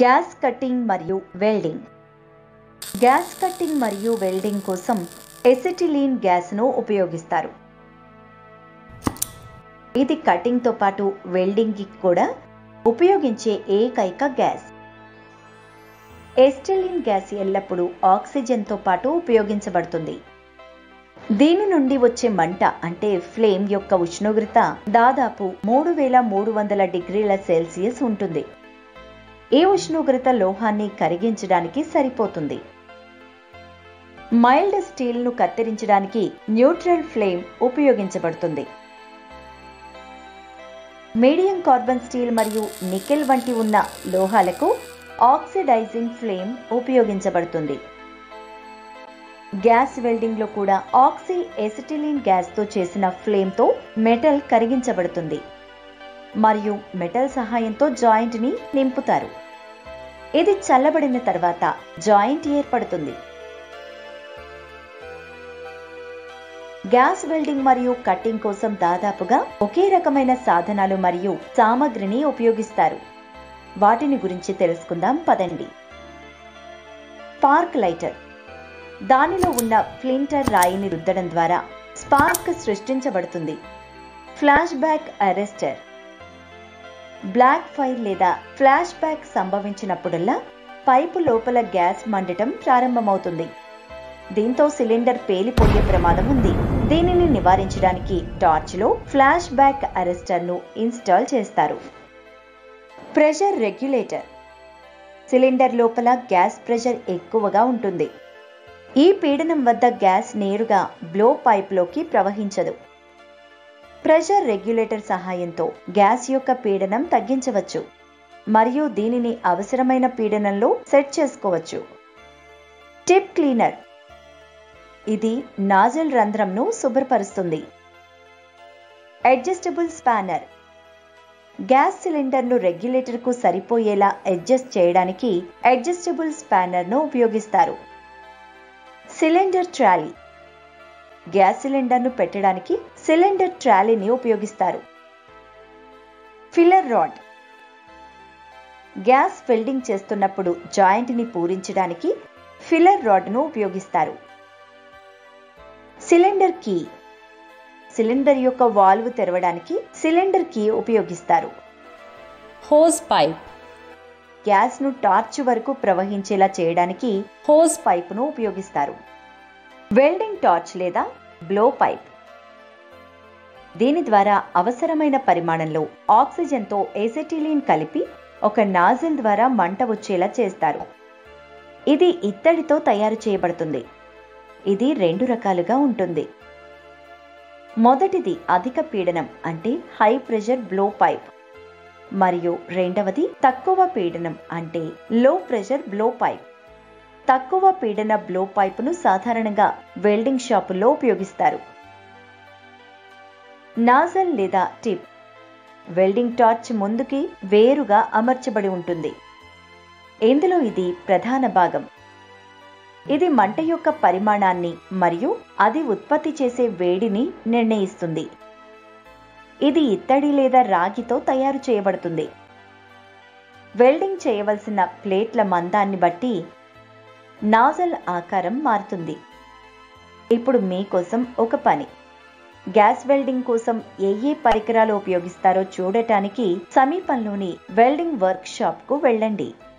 Gas cutting మరియు welding. Gas cutting మరియు welding కోసం ఎసిటిలీన్ గ్యాస్ను ఉపయోగిస్తారు. ఇది కటింగ్తో పాటు వెల్డింగ్కి కూడా ఉపయోగించే ఏకైక గ్యాస్. ఎసిటిలీన్ గ్యాస్ ఎల్లప్పుడూ ఆక్సిజన్తో పాటు ఉపయోగించబడుతుంది. దీని నుండి వచ్చే మంట అంటే ఫ్లేమ్ యొక్క ఉష్ణోగ్రత దాదాపు 3300 డిగ్రీల సెల్సియస్ ఉంటుంది. ఈ ఉష్ణోగ్రత లోహాన్ని కరిగించడానికి సరిపోతుంది. మైల్డ్ స్టీల్ను కత్తిరించడానికి న్యూట్రల్ ఫ్లేమ్ ఉపయోగించబడుతుంది. మీడియం కార్బన్ స్టీల్ మరియు నికెల్ వంటి ఉన్న లోహాలకు ఆక్సిడైజింగ్ ఫ్లేమ్ ఉపయోగించబడుతుంది. గ్యాస్ వెల్డింగ్లో కూడా ఆక్సీ ఎసిటిలీన్ గ్యాస్తో చేసిన ఫ్లేమ్తో మెటల్ కరిగించబడుతుంది మరియు మెటల్ సహాయంతో జాయింట్ని నింపుతారు. ఇది చల్లబడిన తర్వాత జాయింట్ ఏర్పడుతుంది. గ్యాస్ వెల్డింగ్ మరియు కట్టింగ్ కోసం దాదాపుగా ఒకే రకమైన సాధనాలు మరియు సామగ్రిని ఉపయోగిస్తారు. వాటిని గురించి తెలుసుకుందాం పదండి. Spark lighter. దానిలో ఉన్న ఫ్లింటర్ రాయిని రుద్దడం ద్వారా స్పార్క్ సృష్టించబడుతుంది. Flash back arrester. Black fire లేదా ఫ్లాష్ బ్యాక్ సంభవించినప్పుడల్లా పైపు లోపల గ్యాస్ మండటం ప్రారంభమవుతుంది. దీంతో సిలిండర్ పేలిపోయే ప్రమాదం ఉంది. దీనిని నివారించడానికి టార్చ్లో ఫ్లాష్ బ్యాక్ అరెస్టర్ను ఇన్స్టాల్ చేస్తారు. Pressure regulator. సిలిండర్ లోపల గ్యాస్ ప్రెషర్ ఎక్కువగా ఉంటుంది. ఈ పీడనం వద్ద గ్యాస్ నేరుగా బ్లో పైప్లోకి ప్రవహించదు. ప్రెషర్ రెగ్యులేటర్ సహాయంతో గ్యాస్ యొక్క పీడనం తగ్గించవచ్చు మరియు దీనిని అవసరమైన పీడనంలో సెట్ చేసుకోవచ్చు. Tip cleaner. ఇది నాజిల్ రంధ్రంను శుభ్రపరుస్తుంది. Adjustable spanner. గ్యాస్ సిలిండర్ను రెగ్యులేటర్కు సరిపోయేలా అడ్జస్ట్ చేయడానికి అడ్జస్టబుల్ స్పానర్ను ఉపయోగిస్తారు. Cylinder trolley. గ్యాస్ సిలిండర్ను పెట్టడానికి సిలిండర్ ట్రాలీని ఉపయోగిస్తారు. Filler rod. గ్యాస్ వెల్డింగ్ చేస్తున్నప్పుడు జాయింట్ని పూరించడానికి ఫిల్లర్ రాడ్ను ఉపయోగిస్తారు. Cylinder key. సిలిండర్ యొక్క వాల్వ్ తెరవడానికి సిలిండర్ కీ ఉపయోగిస్తారు. Hose pipe. గ్యాస్ను టార్చ్ వరకు ప్రవహించేలా చేయడానికి హోస్ పైపును ఉపయోగిస్తారు. వెల్డింగ్ టార్చ్ లేదా బ్లో పైప్. దీని ద్వారా అవసరమైన పరిమాణంలో ఆక్సిజన్తో ఎసిటిలీన్ కలిపి ఒక నాజిల్ ద్వారా మంట వచ్చేలా చేస్తారు. ఇది ఇత్తడితో తయారు చేయబడుతుంది. ఇది 2 రకాలుగా ఉంటుంది. మొదటిది అధిక పీడనం అంటే హై ప్రెషర్ బ్లో పైప్ మరియు రెండవది తక్కువ పీడనం అంటే లో ప్రెషర్ బ్లో పైప్. తక్కువ పీడన బ్లో పైపును సాధారణంగా వెల్డింగ్ షాపుల్లో ఉపయోగిస్తారు. నాజల్ లేదా టిప్. వెల్డింగ్ టార్చ్ ముందుకి వేరుగా అమర్చబడి ఉంటుంది. ఇందులో ఇది ప్రధాన భాగం. ఇది మంట యొక్క పరిమాణాన్ని మరియు అది ఉత్పత్తి చేసే వేడిని నిర్ణయిస్తుంది. ఇది ఇత్తడి లేదా రాగితో తయారు చేయబడుతుంది. వెల్డింగ్ చేయవలసిన ప్లేట్ల మందాన్ని బట్టి నాజల్ ఆకారం మారుతుంది. ఇప్పుడు మీకోసం ఒక పని. గ్యాస్ వెల్డింగ్ కోసం ఏ పరికరాలు ఉపయోగిస్తారో చూడటానికి సమీపంలోని వెల్డింగ్ వర్క్ షాప్కు వెళ్ళండి.